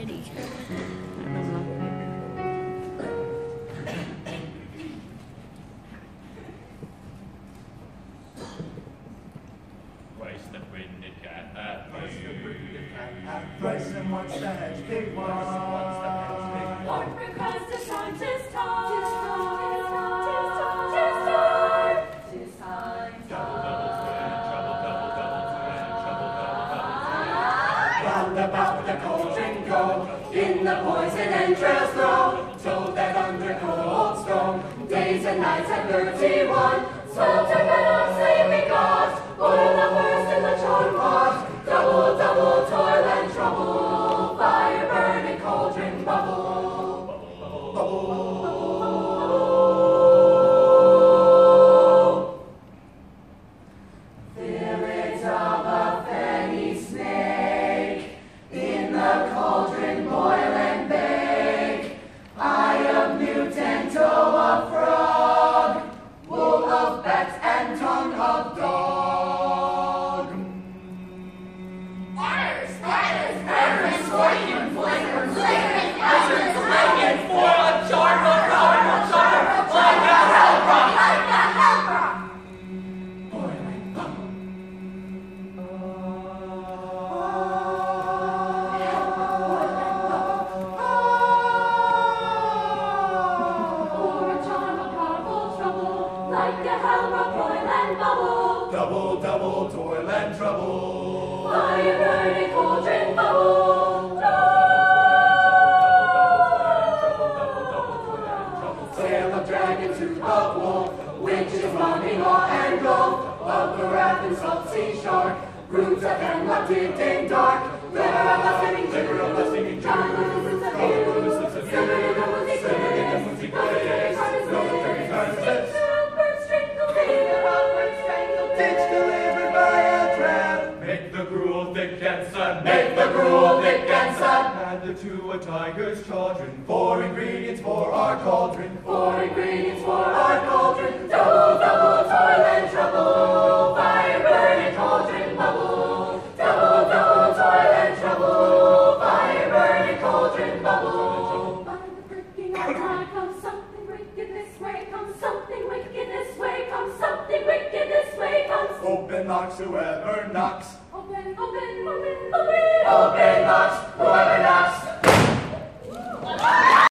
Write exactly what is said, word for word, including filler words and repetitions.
Thrice the brinded cat hath Thrice and once the hedge pig was. Lord, because the time, 'tis time, 'tis time, 'tis time, 'tis time, 'tis time. double, double, twin, trouble, double, double, twin, trouble, double, double, twin. Round about the cauldron go, in the poison entrails throw, told that under cold stone, days and nights at thirty-one, Swelter meadows sleeping gods, oil the first in the charm pot, double, double toil and trouble, fire burning cauldron bubble, bubble, bubble. Village of a fenny snake, in the cauldron boil and bake, eye of newt and toe of frog, wool of bat and tongue of dog. Spiders, spiders, spiders, flame, flame, flame, Ashes, flagon, foil, a charm of charm of charm, like a hellbrock, like a hellbrock. boiling bum. Or a charm of powerful trouble, like a hellbrock, boil and bubble, Double, double toil and trouble. fire burning cauldron bubble. Tail of dragon, tooth of wolf, witches running law and gold, of the wrath and salt sea shark, roots of hemlock dipped in dark, river of a singing, river of a singing, John loses the view, seven in the woodsy place, ditch delivered by a trap. Make the gruel thick and sun, Make the gruel thick and sun. add the to a tiger's children, four ingredients for our cauldron, Four ingredients for our cauldron, double, double toil and trouble, fire burning cauldron bubble, double, double toil and trouble, fire burning cauldron bubble. By the freaking eye comes something wicked this way, comes something wicked this way, comes something wicked this way, comes. Open knocks whoever knocks. Open, open, open, open. Open knocks whoever knocks.